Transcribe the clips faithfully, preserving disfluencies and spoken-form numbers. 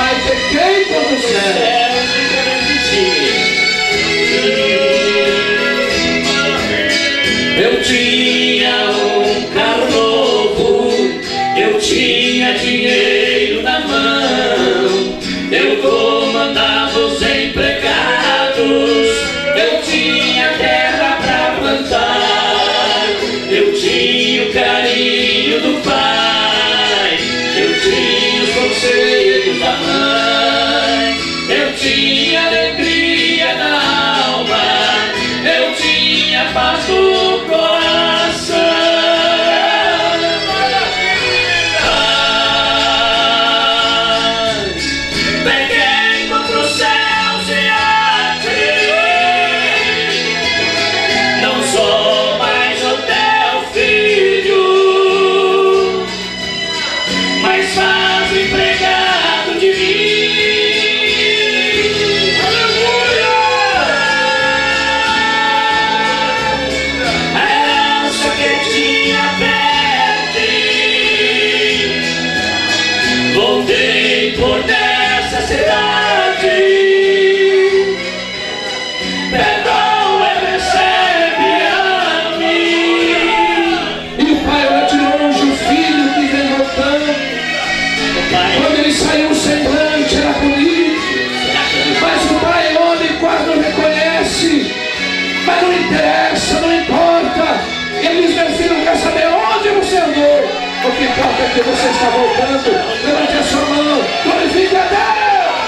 Pai, pequei contra o céu e perante ti. Eu tinha um carro novo, eu tinha dinheiro na mão, eu comandava os empregados, eu tinha terra pra plantar, eu tinha o carinho do pai, eu tinha os conselhos da mãe, eu tinha alegria na alma, eu tinha paz no coração. Mas peguei contra os céus e a ti, não sou mais o teu filho, mas faz empregado de mim. Voltei por necessidade, perdoa e recebe-a-me. E o pai olha de longe o filho que vem voltando. Quando ele saiu, o semblante era bonito, mas o pai olha e quase não reconhece. Mas não interessa, não importa. Ele diz: meu filho, não quer saber onde você andou. O que importa é que você está voltando. Levante a sua mão, glorifique a Deus.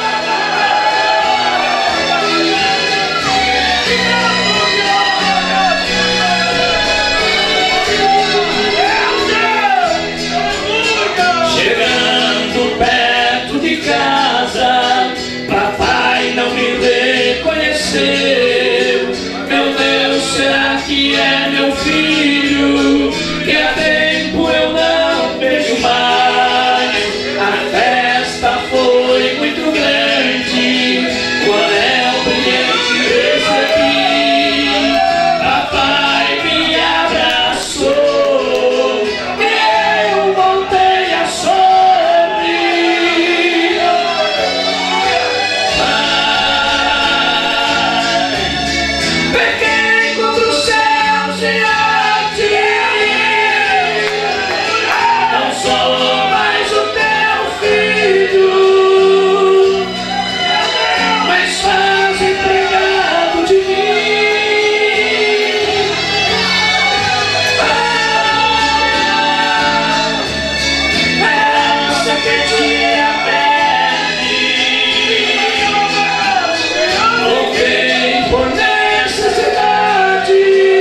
Chegando perto de casa, papai não me reconheceu. Meu Deus, será que é meu filho? Que há tempo eu não vejo mais. A festa foi muito grande, o anel brilhante recebi. Papai me abraçou e eu voltei a sorrir. Pai, peguei contra os céus e a ti, não sou mais o teu filho, mas faz empregado de mim. Essa que tinha perdido, voltei por necessidade,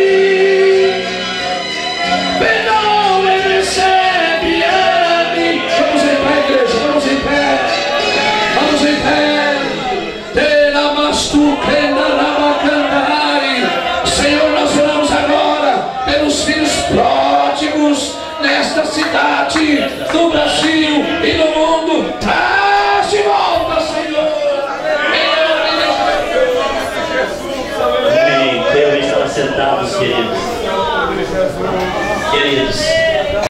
perdoa e recebe-a-me. Vamos em pé, igreja, vamos em pé, vamos em pé. Teramastu, Kendarabacandari. Senhor, nós oramos agora pelos filhos pródigos nesta cidade, no Brasil e no mundo. Traz de volta, Senhor. Amém. Devem estar sentados, queridos. Queridos.